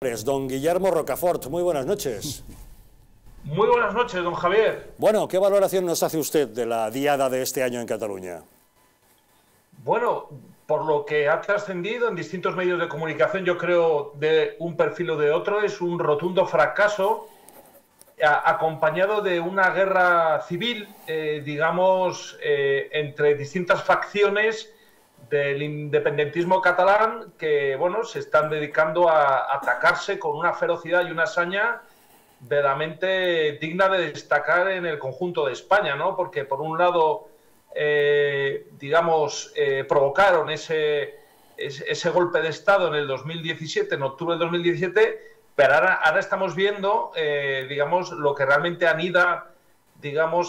Don Guillermo Rocafort, muy buenas noches. Muy buenas noches, don Javier. Bueno, ¿qué valoración nos hace usted de la diada de este año en Cataluña? Bueno, por lo que ha trascendido en distintos medios de comunicación, yo creo, de un perfil o de otro, es un rotundo fracaso, acompañado de una guerra civil, digamos, entre distintas facciones del independentismo catalán que, bueno, se están dedicando a atacarse con una ferocidad y una saña verdaderamente digna de destacar en el conjunto de España, ¿no? Porque, por un lado, digamos, provocaron ese golpe de Estado en el 2017, en octubre del 2017, pero ahora estamos viendo, digamos, lo que realmente anida, digamos,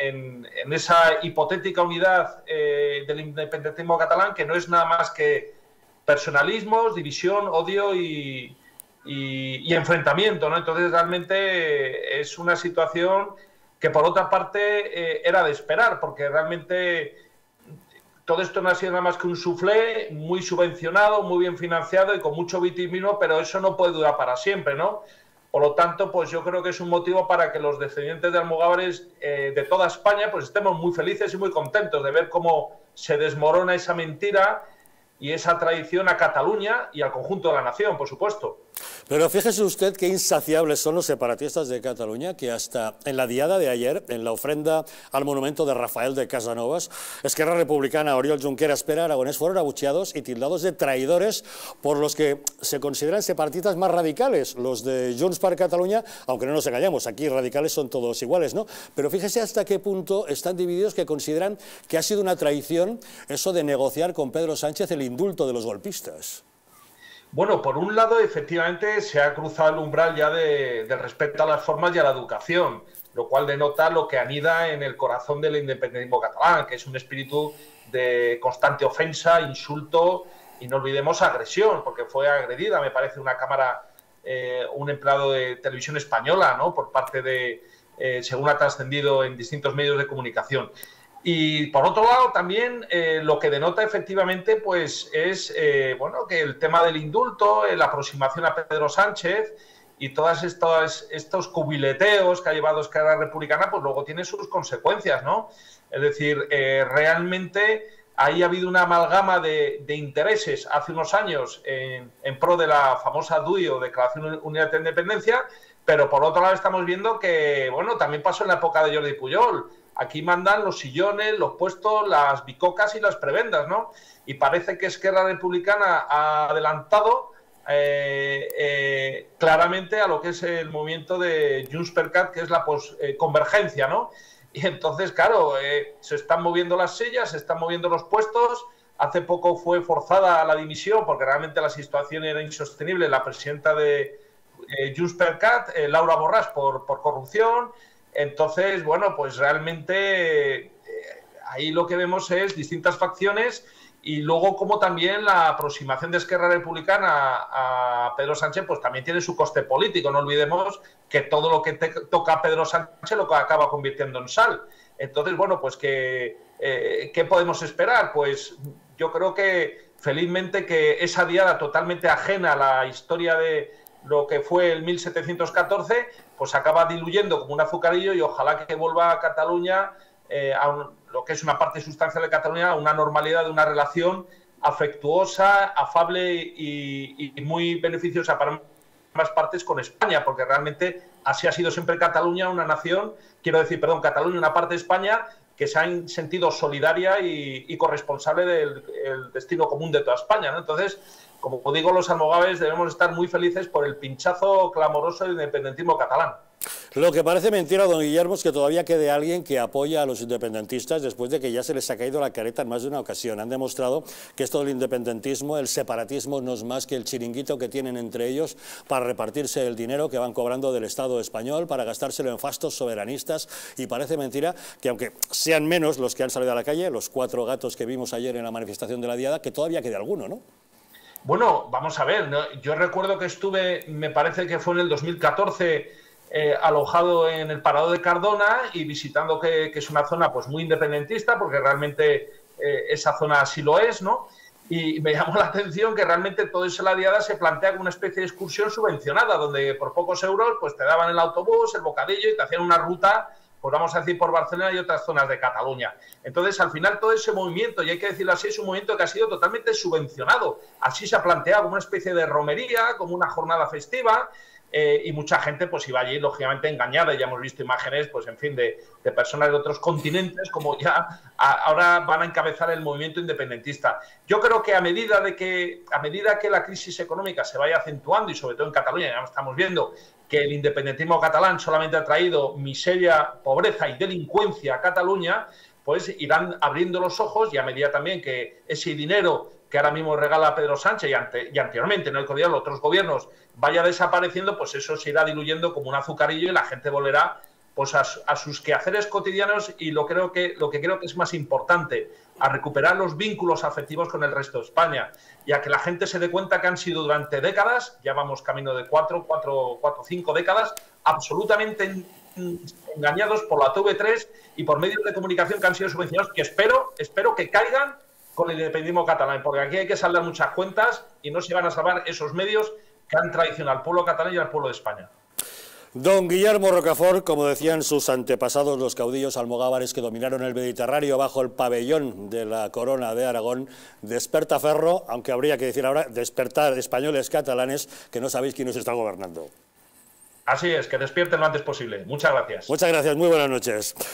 en esa hipotética unidad del independentismo catalán, que no es nada más que personalismos, división, odio y enfrentamiento, ¿no? Entonces, realmente es una situación que, por otra parte, era de esperar, porque realmente todo esto no ha sido nada más que un suflé muy subvencionado, muy bien financiado y con mucho vitimismo, pero eso no puede durar para siempre, ¿no? Por lo tanto, pues yo creo que es un motivo para que los descendientes de almogávares de toda España pues estemos muy felices y muy contentos de ver cómo se desmorona esa mentira y esa traición a Cataluña y al conjunto de la nación, por supuesto. Pero fíjese usted qué insaciables son los separatistas de Cataluña, que hasta en la diada de ayer, en la ofrenda al monumento de Rafael de Casanovas, Esquerra Republicana, Oriol Junqueras, Pere Aragonés fueron abucheados y tildados de traidores por los que se consideran separatistas más radicales, los de Junts per Catalunya, aunque no nos engañamos, aquí radicales son todos iguales, ¿no? Pero fíjese hasta qué punto están divididos, que consideran que ha sido una traición eso de negociar con Pedro Sánchez el indulto de los golpistas. Bueno, por un lado, efectivamente, se ha cruzado el umbral ya del respeto a las formas y a la educación, lo cual denota lo que anida en el corazón del independentismo catalán, que es un espíritu de constante ofensa, insulto y, no olvidemos, agresión, porque fue agredida, me parece, una cámara, un empleado de televisión española, ¿no?, por parte de, según ha trascendido en distintos medios de comunicación. Y por otro lado también lo que denota efectivamente pues es bueno, que el tema del indulto, la aproximación a Pedro Sánchez y todos estos cubileteos que ha llevado Esquerra Republicana pues luego tiene sus consecuencias, ¿no? Es decir, realmente ahí ha habido una amalgama de intereses hace unos años en pro de la famosa DUI o Declaración Unilateral de Independencia, pero por otro lado estamos viendo que, bueno, también pasó en la época de Jordi Pujol. Aquí mandan los sillones, los puestos, las bicocas y las prebendas, ¿no? Y parece que Esquerra Republicana ha adelantado claramente a lo que es el movimiento de Junts per Cat, que es la convergencia, ¿no? Y entonces, claro, se están moviendo las sillas, se están moviendo los puestos. Hace poco fue forzada la dimisión porque realmente la situación era insostenible. La presidenta de Junts per Cat, Laura Borràs, por corrupción. Entonces, bueno, pues realmente ahí lo que vemos es distintas facciones y luego como también la aproximación de Esquerra Republicana a Pedro Sánchez pues también tiene su coste político. No olvidemos que todo lo que toca a Pedro Sánchez lo acaba convirtiendo en sal. Entonces, bueno, pues ¿qué podemos esperar? Pues yo creo que felizmente que esa diada totalmente ajena a la historia de lo que fue el 1714, pues acaba diluyendo como un azucarillo y ojalá que vuelva a Cataluña, lo que es una parte sustancial de Cataluña, a una normalidad de una relación afectuosa, afable y muy beneficiosa para ambas partes con España, porque realmente así ha sido siempre Cataluña, una nación, Cataluña, una parte de España que se ha sentido solidaria y corresponsable del destino común de toda España, ¿no? Entonces, como digo, los almogávares debemos estar muy felices por el pinchazo clamoroso del independentismo catalán. Lo que parece mentira, don Guillermo, es que todavía quede alguien que apoya a los independentistas después de que ya se les ha caído la careta en más de una ocasión. Han demostrado que esto del independentismo, el separatismo, no es más que el chiringuito que tienen entre ellos para repartirse el dinero que van cobrando del Estado español, para gastárselo en fastos soberanistas, y parece mentira que, aunque sean menos los que han salido a la calle, los 4 gatos que vimos ayer en la manifestación de la diada, que todavía quede alguno, ¿no? Bueno, vamos a ver, ¿no? Yo recuerdo que estuve, me parece que fue en el 2014, alojado en el Parador de Cardona y visitando que es una zona pues muy independentista, porque realmente esa zona así lo es, ¿no? Y me llamó la atención que realmente todo eso en la diada se plantea como una especie de excursión subvencionada, donde por pocos euros pues te daban el autobús, el bocadillo y te hacían una ruta, pues vamos a decir, por Barcelona y otras zonas de Cataluña. Entonces, al final, todo ese movimiento, y hay que decirlo así, es un movimiento que ha sido totalmente subvencionado. Así se ha planteado como una especie de romería, como una jornada festiva, y mucha gente pues iba allí, lógicamente, engañada. Y ya hemos visto imágenes, pues en fin, de personas de otros continentes, como ya ahora van a encabezar el movimiento independentista. Yo creo que a medida que la crisis económica se vaya acentuando, y sobre todo en Cataluña, ya estamos viendo que el independentismo catalán solamente ha traído miseria, pobreza y delincuencia a Cataluña, pues irán abriendo los ojos, y a medida también que ese dinero que ahora mismo regala Pedro Sánchez y anteriormente, no el gobierno, otros gobiernos, vaya desapareciendo, pues eso se irá diluyendo como un azucarillo y la gente volverá pues a sus quehaceres cotidianos y lo que creo que es más importante, a recuperar los vínculos afectivos con el resto de España y a que la gente se dé cuenta que han sido durante décadas, ya vamos camino de 5 décadas, absolutamente engañados por la TV3 y por medios de comunicación que han sido subvencionados, que espero que caigan con el independentismo catalán, porque aquí hay que saldar muchas cuentas y no se van a salvar esos medios que han traicionado al pueblo catalán y al pueblo de España. Don Guillermo Rocafort, como decían sus antepasados, los caudillos almogávares que dominaron el Mediterráneo bajo el pabellón de la corona de Aragón, despertaferro, aunque habría que decir ahora despertar españoles catalanes que no sabéis quién os está gobernando. Así es, que despierten lo antes posible. Muchas gracias. Muchas gracias, muy buenas noches.